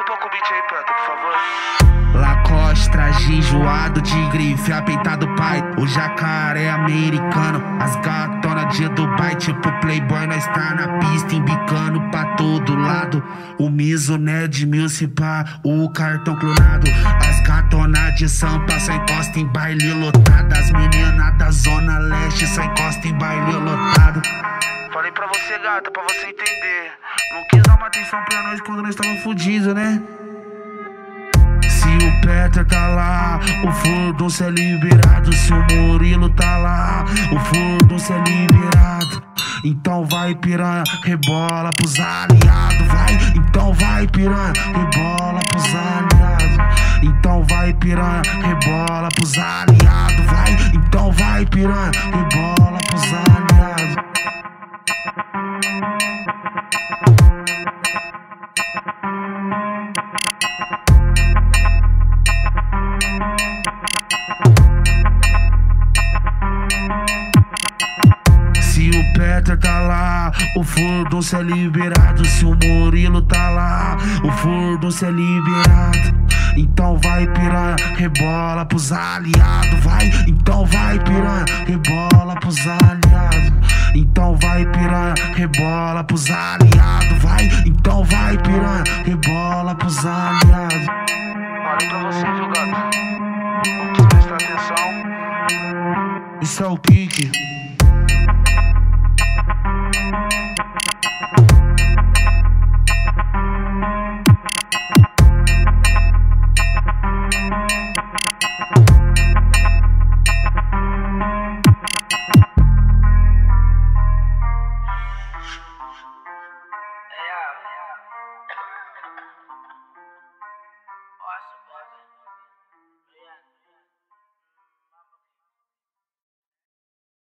pouco o beat aí, Peto, por favor. Lacoste, traje enjoado de grife, apeitado pai. O jacaré americano, as gatonas de Dubai. Tipo playboy, nós tá na pista, embicando pra todo lado. O miso, né, de mil se pá, o cartão clonado. As gatonas de Sampa só encosta em baile lotado. As meninas da zona leste só encosta em baile lotado. Falei pra você, gata, pra você entender. Não quis dar uma atenção pra nós quando nós tava fudido, né? Se o Peter tá lá, o furdunço é liberado. Se o Murilo tá lá, o furdunço é liberado. Então vai piranha, rebola pros aliados. Vai, então vai piranha, rebola pros aliados. Então vai piranha, rebola pros aliados. Vai, então vai piranha, rebola pros aliados. Se o Peter tá lá, o furdunço é liberado. Se o Murilo tá lá, o furdunço é liberado. Então vai piranha, rebola pros aliados. Vai, então vai piranha, rebola pros aliados. Então vai piranha, rebola pros aliados. Vai, então vai piranha, rebola pros aliados. Falei pra você, viu, gato? Não quis prestar atenção. Isso é o pique. Awesome, brother.